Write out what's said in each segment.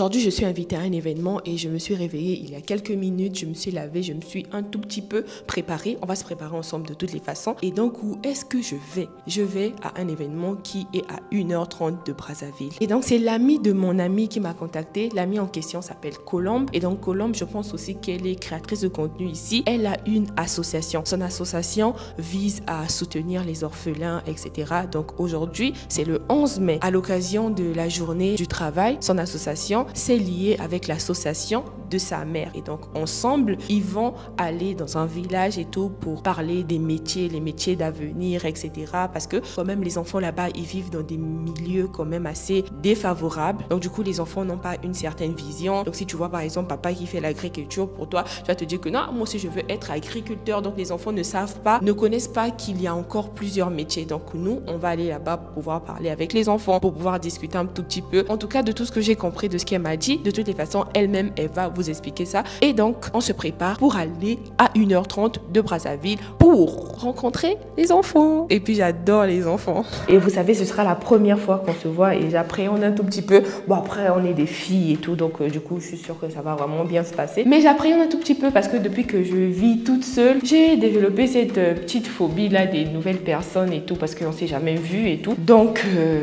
Aujourd'hui, je suis invitée à un événement et je me suis réveillée il y a quelques minutes. Je me suis lavée, je me suis un tout petit peu préparée. On va se préparer ensemble de toutes les façons. Et donc, où est-ce que je vais? Je vais à un événement qui est à 1h30 de Brazzaville. Et donc, c'est l'ami de mon ami qui m'a contactée. L'ami en question s'appelle Colombe. Et donc, Colombe, je pense aussi qu'elle est créatrice de contenu ici. Elle a une association. Son association vise à soutenir les orphelins, etc. Donc, aujourd'hui, c'est le 11 mai. À l'occasion de la journée du travail, son association s'est liée avec l'association de sa mère. Et donc, ensemble, ils vont aller dans un village et tout pour parler des métiers, les métiers d'avenir, etc. Parce que quand même, les enfants là-bas, ils vivent dans des milieux quand même assez défavorables. Donc, du coup, les enfants n'ont pas une certaine vision. Donc, si tu vois, par exemple, papa qui fait l'agriculture, pour toi, tu vas te dire que non, moi aussi, je veux être agriculteur. Donc, les enfants ne savent pas, ne connaissent pas qu'il y a encore plusieurs métiers. Donc, nous, on va aller là-bas pour pouvoir parler avec les enfants, pour pouvoir discuter un tout petit peu. En tout cas, de tout ce que j'ai compris de ce qu'elle m'a dit, de toutes les façons, elle-même, elle va vous expliquer ça. Et donc, on se prépare pour aller à 1h30 de Brazzaville pour rencontrer les enfants. Et puis, j'adore les enfants. Et vous savez, ce sera la première fois qu'on se voit et j'appréhende un tout petit peu. Bon, après, on est des filles et tout, donc du coup, je suis sûre que ça va vraiment bien se passer. Mais j'appréhende un tout petit peu parce que depuis que je vis toute seule, j'ai développé cette petite phobie-là des nouvelles personnes et tout parce qu'on ne s'est jamais vu et tout. Donc,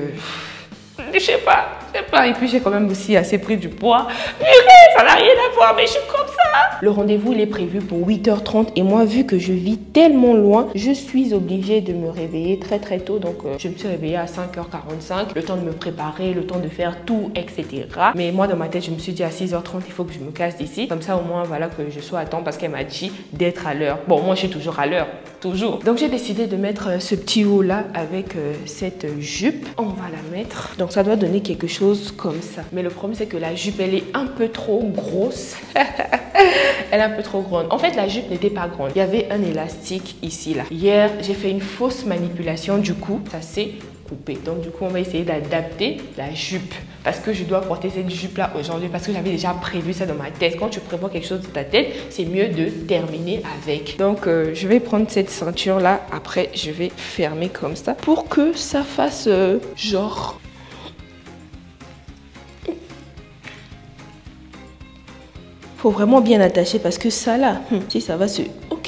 je sais pas. Et puis j'ai quand même aussi assez pris du poids. Ça n'a rien à voir, mais je suis comme ça. Le rendez-vous, il est prévu pour 8h30 et moi, vu que je vis tellement loin, je suis obligée de me réveiller très très tôt. Donc je me suis réveillée à 5h45, le temps de me préparer, le temps de faire tout, etc. Mais moi, dans ma tête, je me suis dit à 6h30, il faut que je me casse d'ici. Comme ça, au moins, voilà, que je sois à temps parce qu'elle m'a dit d'être à l'heure. Bon, moi, je suis toujours à l'heure. Toujours. Donc j'ai décidé de mettre ce petit haut là avec cette jupe. On va la mettre. Donc ça doit donner quelque chose comme ça. Mais le problème c'est que la jupe elle est un peu trop grosse. Elle est un peu trop grande. En fait la jupe n'était pas grande. Il y avait un élastique ici là. Hier j'ai fait une fausse manipulation, du coup ça s'est coupé. Donc du coup on va essayer d'adapter la jupe. Parce que je dois porter cette jupe là aujourd'hui. Parce que j'avais déjà prévu ça dans ma tête. Quand tu prévois quelque chose dans ta tête, c'est mieux de terminer avec. Donc je vais prendre cette ceinture là. Après je vais fermer comme ça. Pour que ça fasse genre... Faut vraiment bien attacher parce que ça là, si ça va se... Ok.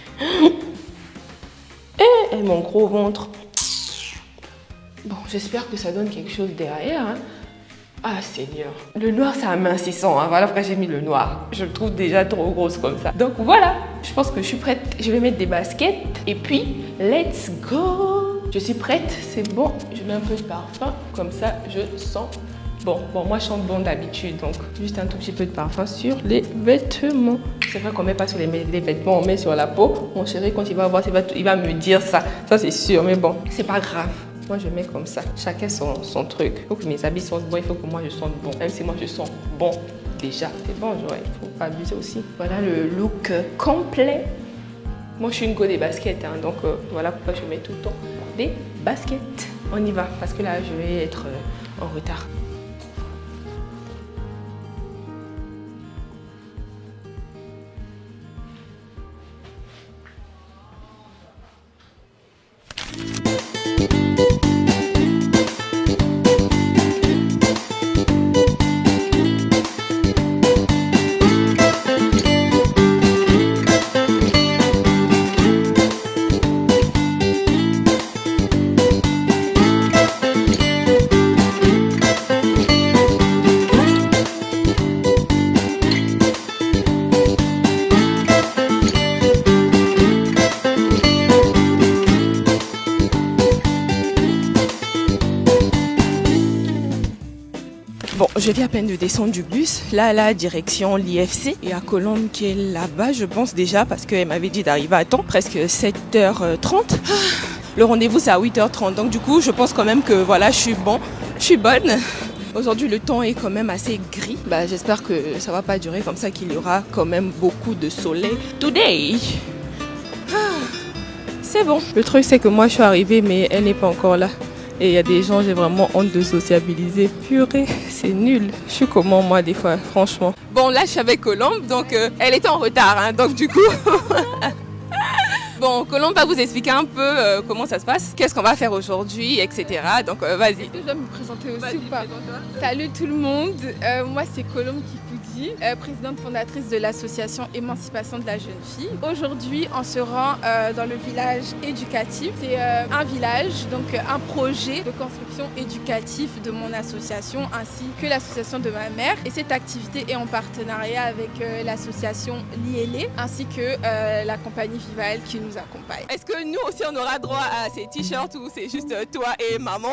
Et mon gros ventre. Bon, j'espère que ça donne quelque chose derrière. Hein. Ah Seigneur. Le noir, c'est amincissant. Hein. Voilà pourquoi j'ai mis le noir. Je le trouve déjà trop grosse comme ça. Donc voilà, je pense que je suis prête. Je vais mettre des baskets. Et puis, let's go. Je suis prête, c'est bon. Je mets un peu de parfum. Comme ça, je sens... Bon, moi je sens bon d'habitude, donc juste un tout petit peu de parfum sur les vêtements. C'est vrai qu'on met pas sur les vêtements, on met sur la peau. Mon chéri, quand il va voir, il va me dire ça. Ça c'est sûr, mais bon, c'est pas grave. Moi je mets comme ça, chacun son truc. Il faut que mes habits sentent bon, il faut que moi je sente bon. Même si moi je sens bon déjà, c'est bon, il faut pas abuser aussi. Voilà le look complet. Moi je suis une go des baskets, hein, donc voilà pourquoi je mets tout le temps des baskets. On y va, parce que là je vais être en retard. Bon, je viens à peine de descendre du bus. Là, direction l'IFC. Il y a Colombe qui est là-bas, je pense déjà, parce qu'elle m'avait dit d'arriver à temps, presque 7h30. Le rendez-vous, c'est à 8h30. Donc, du coup, je pense quand même que voilà, je suis bonne. Aujourd'hui, le temps est quand même assez gris. J'espère que ça va pas durer comme ça, qu'il y aura quand même beaucoup de soleil today. C'est bon. Le truc, c'est que moi, je suis arrivée, mais elle n'est pas encore là. Et il y a des gens, j'ai vraiment honte de sociabiliser. Purée, c'est nul. Je suis comment moi des fois, franchement. Bon, là je suis avec Colombe, donc elle était en retard, hein, donc du coup... Bon, Colombe va vous expliquer un peu comment ça se passe, qu'est-ce qu'on va faire aujourd'hui, etc. Donc vas-y. Je dois me présenter aussi ou pas? Salut tout le monde, moi c'est Colombe Kipoudi, présidente fondatrice de l'association Émancipation de la jeune fille. Aujourd'hui on se rend dans le village éducatif. C'est un village, donc un projet de construction éducatif de mon association ainsi que l'association de ma mère. Et cette activité est en partenariat avec l'association Liélé ainsi que la compagnie Vival qui nous accompagne. Est-ce que nous aussi on aura droit à ces t-shirts ou c'est juste toi et maman?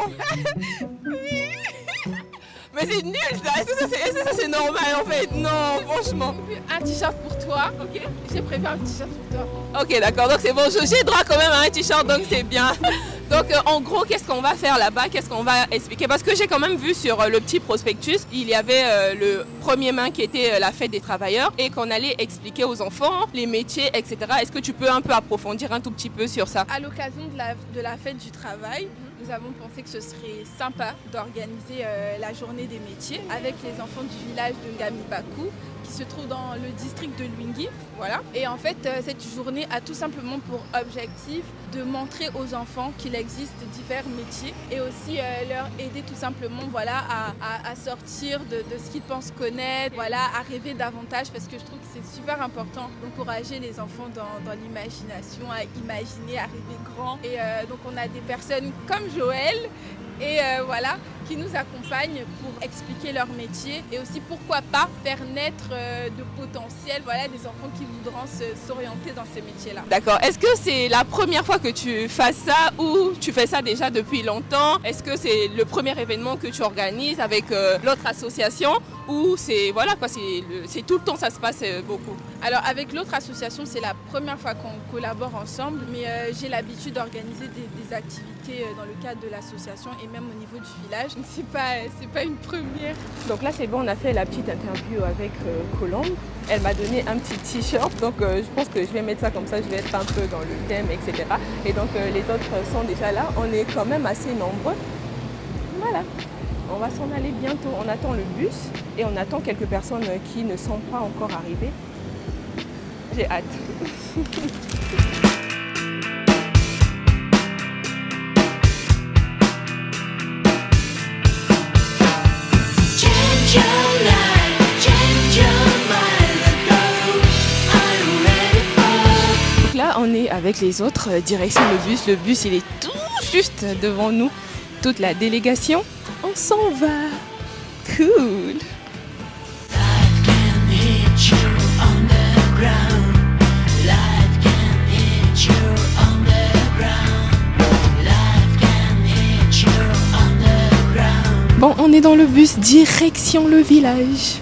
Oui. Mais c'est nul ça, est-ce que ça c'est normal en fait? Non, franchement. Un t-shirt pour toi, ok? J'ai prévu un t-shirt pour toi. Ok, d'accord, donc c'est bon, j'ai droit quand même à un t-shirt, donc c'est bien. Donc en gros, qu'est-ce qu'on va faire là-bas? Qu'est-ce qu'on va expliquer? Parce que j'ai quand même vu sur le petit prospectus, il y avait le 1er mai qui était la fête des travailleurs et qu'on allait expliquer aux enfants les métiers, etc. Est-ce que tu peux un peu approfondir un tout petit peu sur ça? À l'occasion de la fête du travail, nous avons pensé que ce serait sympa d'organiser la journée des métiers avec les enfants du village de Ngamibaku qui se trouve dans le district de Luingui. Voilà. Et en fait, cette journée a tout simplement pour objectif de montrer aux enfants qu'il existe divers métiers et aussi leur aider tout simplement voilà, à sortir de ce qu'ils pensent connaître, voilà, à rêver davantage parce que je trouve que c'est super important d'encourager les enfants dans l'imagination, à imaginer, à rêver grand. Et donc on a des personnes comme Joël et voilà, qui nous accompagnent pour expliquer leur métier et aussi pourquoi pas faire naître de potentiel, voilà, des enfants qui voudront s'orienter dans ces métiers-là. D'accord. Est-ce que c'est la première fois que tu fasses ça ou tu fais ça déjà depuis longtemps? Est-ce que c'est le premier événement que tu organises avec l'autre association ou c'est voilà quoi, c'est tout le temps ça se passe beaucoup? Alors avec l'autre association, c'est la première fois qu'on collabore ensemble, mais j'ai l'habitude d'organiser des activités dans le cadre de l'association et même au niveau du village. Donc c'est pas une première. Donc là c'est bon, on a fait la petite interview avec Colombe. Elle m'a donné un petit t-shirt, donc je pense que je vais mettre ça comme ça, je vais être un peu dans le thème, etc. Et donc les autres sont déjà là, on est quand même assez nombreux. Voilà, on va s'en aller bientôt, on attend le bus et on attend quelques personnes qui ne sont pas encore arrivées. J'ai hâte. Donc là, on est avec les autres, direction le bus. Le bus, il est tout juste devant nous. Toute la délégation, on s'en va. Cool. Bon, on est dans le bus, direction le village.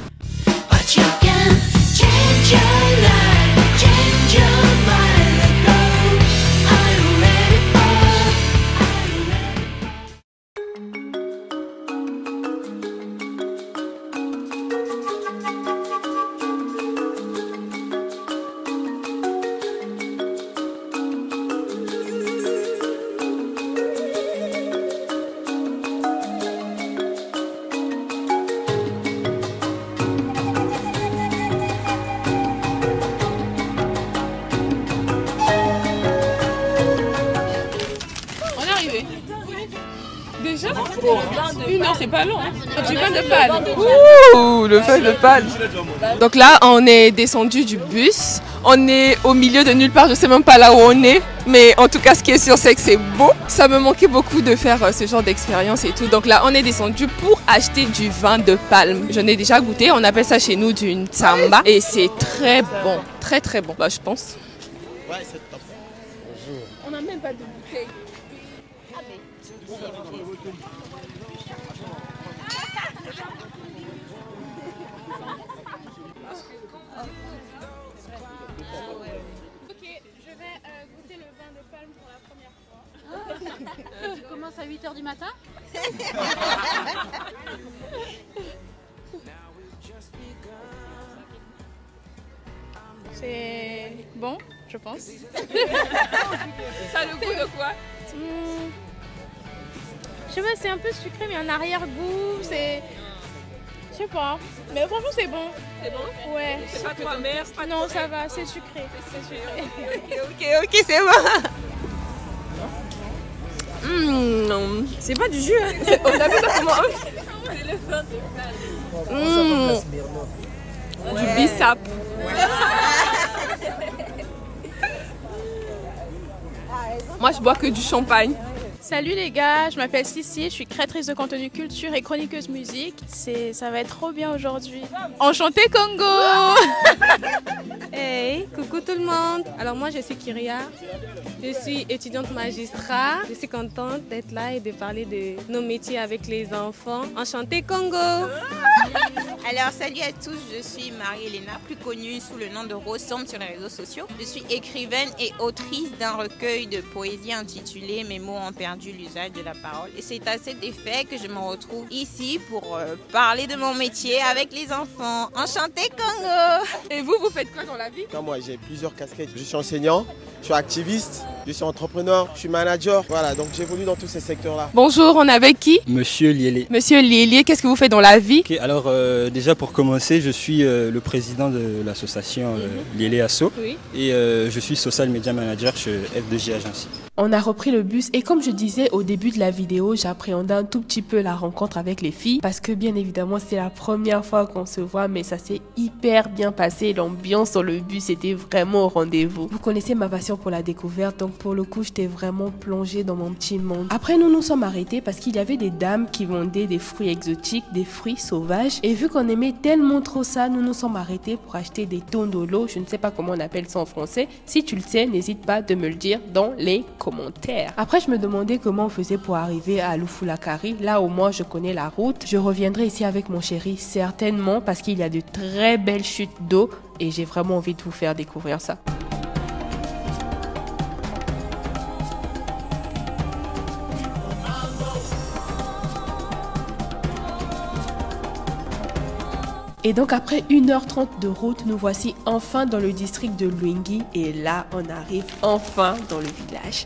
Déjà une heure, c'est pas long. Hein. Du vin de Pâle. Ouh, le vin de Pâle. Donc là, on est descendu du bus. On est au milieu de nulle part. Je sais même pas là où on est. Mais en tout cas, ce qui est sûr, c'est que c'est beau. Ça me manquait beaucoup de faire ce genre d'expérience et tout. Donc là, on est descendu pour acheter du vin de palme. J'en ai déjà goûté. On appelle ça chez nous du Ntsamba. Et c'est très bon. Très très bon, bah, je pense. Ouais, c'est top. Bonjour. On n'a même pas de bouteille. Ok, je vais goûter le vin de palme pour la première fois. Tu commences à 8 h du matin? C'est bon, je pense. Ça a le goût de quoi? Je sais pas, c'est un peu sucré mais un arrière-goût, c'est... Je sais pas. Mais franchement, c'est bon. C'est bon? Ouais. C'est pas trop amer? Non, ça va, c'est sucré. C'est sucré. Ok, c'est bon. C'est pas du jus. Hein. On a vu ça comment? C'est le vin de Paris. Du bissap. Moi, je bois que du champagne. Salut les gars, je m'appelle Sissi, je suis créatrice de contenu culture et chroniqueuse musique. Ça va être trop bien aujourd'hui. Enchanté Congo. Hey, coucou tout le monde. Alors moi je suis Kyria, je suis étudiante magistrat. Je suis contente d'être là et de parler de nos métiers avec les enfants. Enchanté Congo. Alors salut à tous, je suis Marie-Hélène, plus connue sous le nom de Rosombe sur les réseaux sociaux. Je suis écrivaine et autrice d'un recueil de poésie intitulé Mes mots ont perdu l'usage de la parole. Et c'est à cet effet que je me retrouve ici pour parler de mon métier avec les enfants. Enchanté Congo. Et vous faites quoi dans la vie? Moi, j'ai plusieurs casquettes. Je suis enseignant, je suis activiste, je suis entrepreneur, je suis manager. Voilà, donc j'évolue dans tous ces secteurs-là. Bonjour, on est avec qui? Monsieur Liélé. Monsieur Liélé, qu'est-ce que vous faites dans la vie? Okay, alors déjà pour commencer, je suis le président de l'association Liélé Asso et je suis social media manager chez F2J Agency. On a repris le bus et comme je disais au début de la vidéo, j'appréhendais un tout petit peu la rencontre avec les filles parce que bien évidemment c'est la première fois qu'on se voit, mais ça s'est hyper bien passé. L'ambiance sur le bus était vraiment au rendez-vous. Vous connaissez ma passion pour la découverte, donc pour le coup j'étais vraiment plongée dans mon petit monde. Après nous nous sommes arrêtés parce qu'il y avait des dames qui vendaient des fruits exotiques, des fruits sauvages, et vu qu'on aimait tellement trop ça, nous nous sommes arrêtés pour acheter des tondolo. Je ne sais pas comment on appelle ça en français. Si tu le sais, n'hésite pas de me le dire dans les commentaires. Après, je me demandais comment on faisait pour arriver à Lufulakari. Là, au moins, je connais la route. Je reviendrai ici avec mon chéri, certainement, parce qu'il y a de très belles chutes d'eau et j'ai vraiment envie de vous faire découvrir ça. Et donc après 1h30 de route, nous voici enfin dans le district de Lwingi et là on arrive enfin dans le village.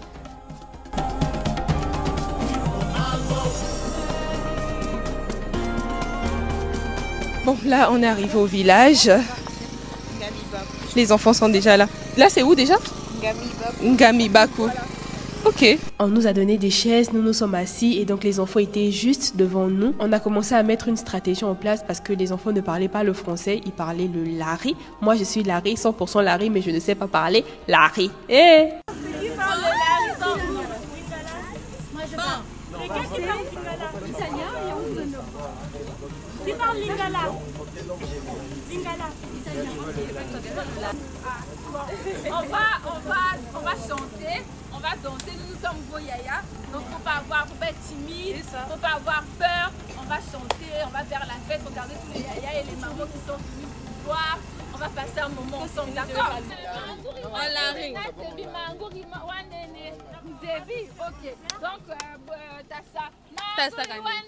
Bon, là on est arrivé au village. Les enfants sont déjà là. Là c'est où déjà? Ngamibaku. Ok. On nous a donné des chaises, nous nous sommes assis et donc les enfants étaient juste devant nous. On a commencé à mettre une stratégie en place parce que les enfants ne parlaient pas le français, ils parlaient le lari. Moi je suis lari, 100% lari, mais je ne sais pas parler lari. Eh! Qui parle lingala? Lingala. On va chanter, on va danser. Nous sommes Voyaya, donc faut pas être timide, faut pas avoir peur. On va chanter, on va faire la fête, regarder tous les yaya et les mamans qui sont venus pour voir. On va passer un moment ensemble, d'accord? Ok, donc Tassa.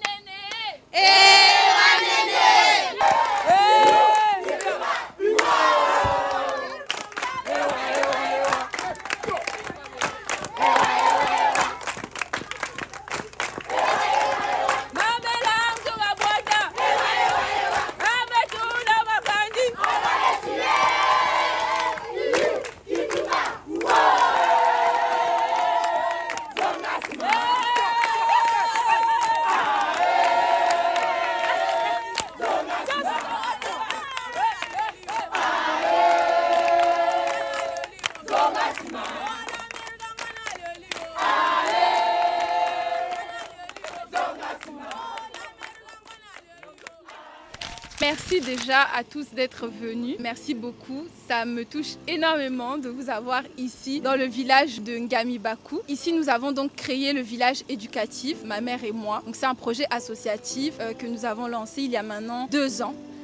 Merci déjà à tous d'être venus. Merci beaucoup. Ça me touche énormément de vous avoir ici dans le village de Ngamibaku. Ici, nous avons donc créé le village éducatif, ma mère et moi. Donc c'est un projet associatif que nous avons lancé il y a maintenant 2 ans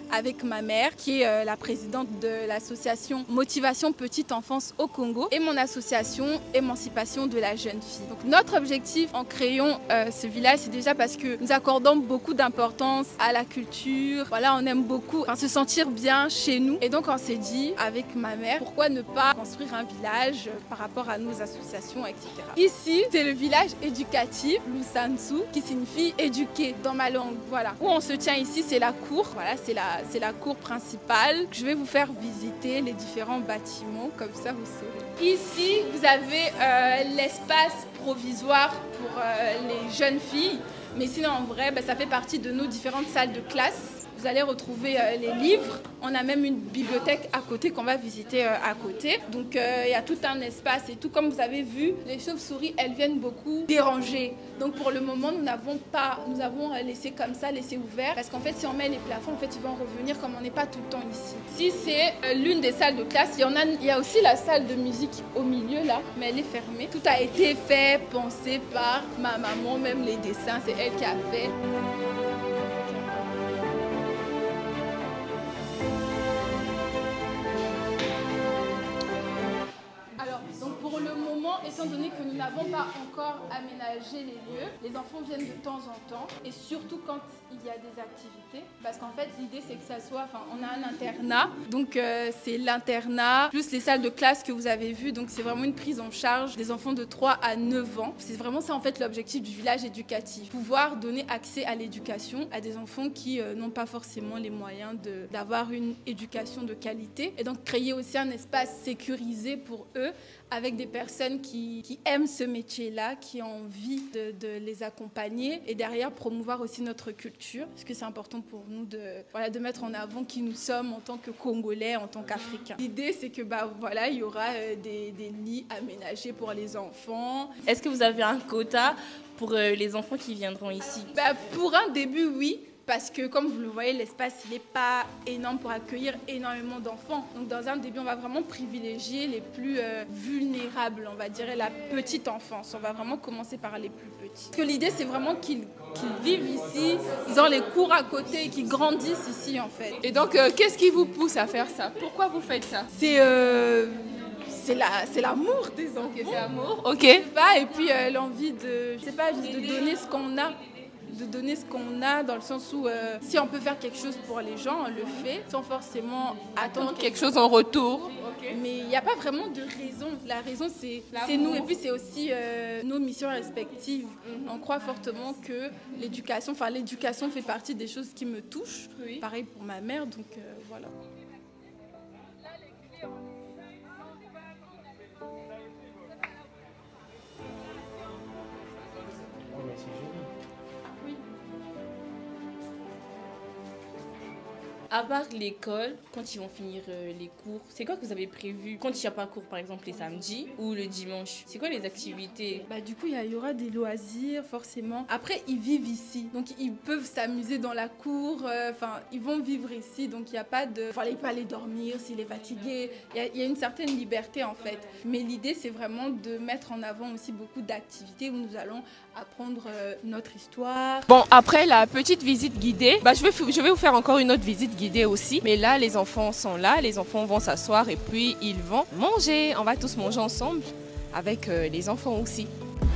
avec ma mère, qui est la présidente de l'association Motivation Petite Enfance au Congo, et mon association Émancipation de la jeune fille. Donc notre objectif en créant ce village, c'est déjà parce que nous accordons beaucoup d'importance à la culture. Voilà, on aime beaucoup se sentir bien chez nous. Et donc on s'est dit avec ma mère, pourquoi ne pas construire un village par rapport à nos associations, etc. Ici, c'est le village éducatif Lusansu, qui signifie éduquer dans ma langue. Voilà. Où on se tient ici, c'est la cour. Voilà, c'est la cour principale. Je vais vous faire visiter les différents bâtiments, comme ça vous saurez. Ici, vous avez l'espace provisoire pour les jeunes filles. Mais sinon, en vrai, ça fait partie de nos différentes salles de classe. Vous allez retrouver les livres. On a même une bibliothèque à côté qu'on va visiter à côté. Donc il y a tout un espace et tout. Comme vous avez vu, les chauves-souris, elles viennent beaucoup déranger. Donc pour le moment, nous avons laissé comme ça, laissé ouvert. Parce qu'en fait, si on met les plafonds, en fait, ils vont revenir comme on n'est pas tout le temps ici. Ici, c'est l'une des salles de classe. Il y a aussi la salle de musique au milieu là, mais elle est fermée. Tout a été fait, pensé par ma maman, même les dessins, c'est elle qui a fait. Étant donné que nous n'avons pas encore aménagé les lieux, les enfants viennent de temps en temps et surtout quand il y a des activités. Parce qu'en fait, l'idée c'est que ça soit, on a un internat, donc c'est l'internat plus les salles de classe que vous avez vues. Donc c'est vraiment une prise en charge des enfants de 3 à 9 ans. C'est vraiment ça en fait l'objectif du village éducatif. Pouvoir donner accès à l'éducation à des enfants qui n'ont pas forcément les moyens d'avoir une éducation de qualité. Et donc créer aussi un espace sécurisé pour eux avec des personnes qui aiment ce métier-là, qui ont envie de les accompagner et derrière promouvoir aussi notre culture, parce que c'est important pour nous de mettre en avant qui nous sommes en tant que Congolais, en tant qu'Africains. L'idée, c'est que il y aura des lits aménagés pour les enfants. Est-ce que vous avez un quota pour les enfants qui viendront ici? Pour un début, oui. Parce que comme vous le voyez, l'espace il n'est pas énorme pour accueillir énormément d'enfants. Donc dans un début, on va vraiment privilégier les plus vulnérables, on va dire la petite enfance. On va vraiment commencer par les plus petits. Parce que l'idée, c'est vraiment qu'ils vivent ici, ils ont les cours à côté et qu'ils grandissent ici en fait. Et donc, qu'est-ce qui vous pousse à faire ça? Pourquoi vous faites ça? C'est l'amour des enfants. C'est l'amour, ok. Et puis l'envie juste de donner ce qu'on a. De donner ce qu'on a dans le sens où si on peut faire quelque chose pour les gens, on le fait sans forcément attendre quelque chose en retour. Okay. Mais il n'y a pas vraiment de raison. La raison, c'est nous et puis c'est aussi nos missions respectives. On croit fortement que l'éducation fait partie des choses qui me touchent. Oui. Pareil pour ma mère, donc voilà. À part l'école, quand ils vont finir les cours, c'est quoi que vous avez prévu quand il n'y a pas cours, par exemple les samedis ou le dimanche? C'est quoi les activités? Du coup, il y aura des loisirs, forcément. Après, ils vivent ici, donc ils peuvent s'amuser dans la cour. Ils vont vivre ici, donc il n'y a pas de... Il ne fallait pas aller dormir s'il est fatigué. Il y a une certaine liberté, en fait. Mais l'idée, c'est vraiment de mettre en avant aussi beaucoup d'activités où nous allons apprendre notre histoire. Bon, après la petite visite guidée, je vais vous faire encore une autre visite guidée aussi. Mais là, les enfants sont là, les enfants vont s'asseoir et puis ils vont manger. On va tous manger ensemble avec les enfants aussi.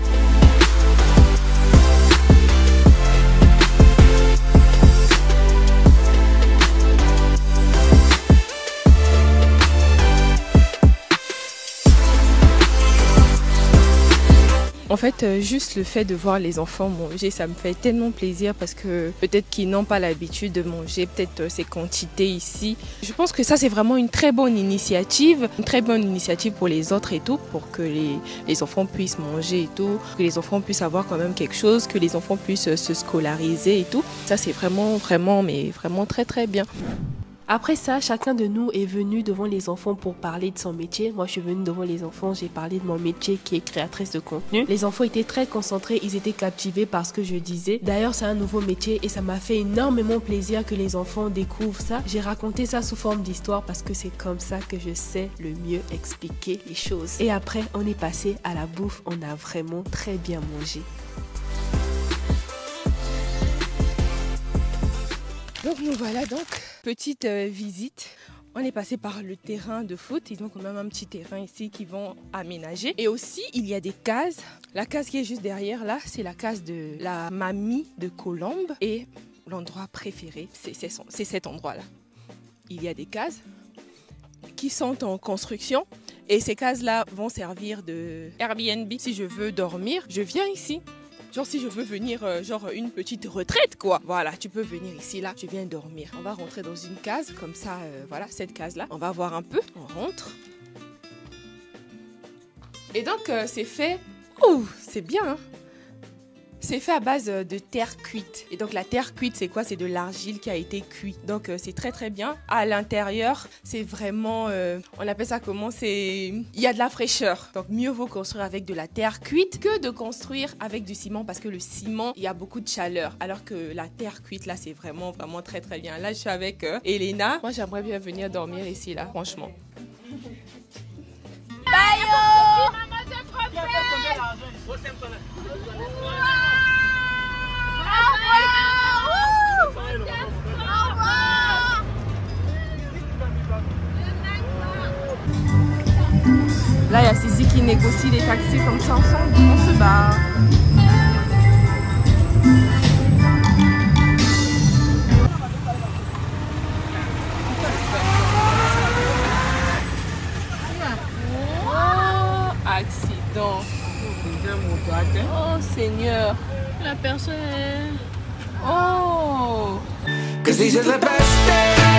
En fait, juste le fait de voir les enfants manger, ça me fait tellement plaisir parce que peut-être qu'ils n'ont pas l'habitude de manger, peut-être ces quantités ici. Je pense que ça, c'est vraiment une très bonne initiative pour les autres et tout, pour que les enfants puissent manger et tout, que les enfants puissent avoir quand même quelque chose, que les enfants puissent se scolariser et tout. Ça, c'est vraiment très très bien. Après ça, chacun de nous est venu devant les enfants pour parler de son métier. Moi, je suis venue devant les enfants, j'ai parlé de mon métier qui est créatrice de contenu. Les enfants étaient très concentrés, ils étaient captivés par ce que je disais. D'ailleurs, c'est un nouveau métier et ça m'a fait énormément plaisir que les enfants découvrent ça. J'ai raconté ça sous forme d'histoire parce que c'est comme ça que je sais le mieux expliquer les choses. Et après, on est passé à la bouffe, on a vraiment très bien mangé. Donc nous voilà donc, petite visite. On est passé par le terrain de foot, ils ont quand même un petit terrain ici qu'ils vont aménager. Et aussi, il y a des cases. La case qui est juste derrière là, c'est la case de la mamie de Colombe. Et l'endroit préféré, c'est cet endroit-là. Il y a des cases qui sont en construction. Et ces cases-là vont servir de Airbnb. Si je veux dormir, je viens ici. Genre si je veux venir, genre une petite retraite quoi. Voilà, tu peux venir ici là, je viens dormir. On va rentrer dans une case, comme ça, voilà, cette case-là. On va voir un peu, on rentre. Et donc c'est fait, ouh, c'est bien hein. C'est fait à base de terre cuite. Et donc la terre cuite, c'est quoi? C'est de l'argile qui a été cuite. Donc c'est très très bien. À l'intérieur, c'est vraiment, on appelle ça comment? Il y a de la fraîcheur. Donc mieux vaut construire avec de la terre cuite que de construire avec du ciment parce que le ciment, il y a beaucoup de chaleur. Alors que la terre cuite, là, c'est vraiment vraiment très très bien. Là, je suis avec Elena. Moi, j'aimerais bien venir dormir ici, là, franchement. Là, il y a Sisi qui négocie les taxis comme ça ensemble. On se barre. Oh, accident. Oh Seigneur. La personne est... Oh. 'Cause these are the best days.